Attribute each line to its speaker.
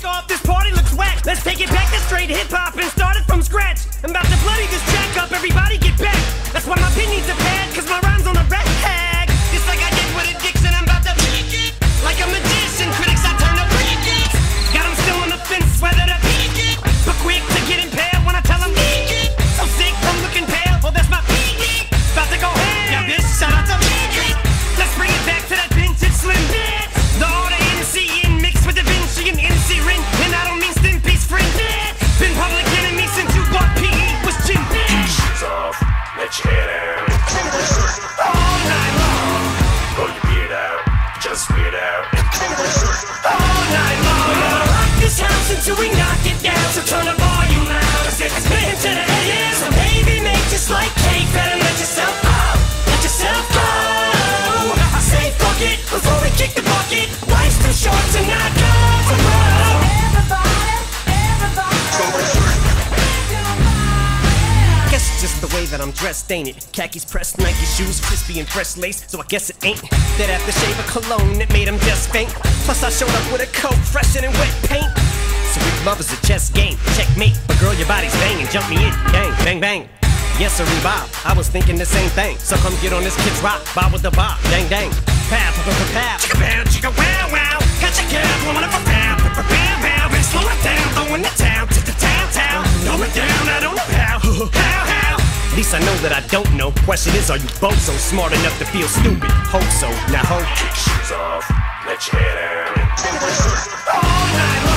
Speaker 1: off, this party looks whack. Let's take it back to straight hip-hop and start it from scratch. I'm about to bloody this track up, everybody get back. That's why my pin needs a pad, cause my rhyme's on a red tag. Just like I did with Addiction, I'm about to peak it. Like a magician, critics I turn to freaks. Got them still on the fence, whether to peak it. But quick to get impaled when I tell them peak it. So sick from looking pale, oh that's my peak it. About to go ham, yeah bitch, shout out to peak it. Let's bring it back to that vintage slim bitch. The order MC in mixed with Da Vinci and MC Rin. And I don't mean Stimpy's friend bitch. Been public enemy since you thought PE was chin bitch.
Speaker 2: Shoes off, let your head out.
Speaker 1: All night long,
Speaker 2: Grow your beard out, just weird out.
Speaker 1: all night long. We're gonna rock this house until we knock it down. So turn the volume loud, cause it's been to the AM. So baby, make just like cake, better let yourself go. Let yourself go. I say fuck it before we kick the bucket. Life's too short to not go tomorrow. Guess it's just the way that I'm dressed, ain't it? Khakis pressed, Nike shoes, crispy and fresh lace. So I guess it ain't that aftershave of cologne that made him just faint. Plus I showed up with a coat fresher than wet paint. So if love is a chess game, checkmate. But girl, your body's banging, jump me in, bang, bang, bang. Yes, sir, Bob. I was thinking the same thing. So come get on this kid's rock, bob with the bob, dang, dang. Pow, pow, pow, pow. Chicka pow, chicka wow, wow. Got your girl blowing up a pow, pow, pow, pow. And slow it down, throwing the town to the town. Throw it down, I don't know how, how. At least I know that I don't know. Question is, are you both so smart enough to feel stupid? Hope so, now hope.
Speaker 2: Kick shoes off, let your head out.
Speaker 1: All night long.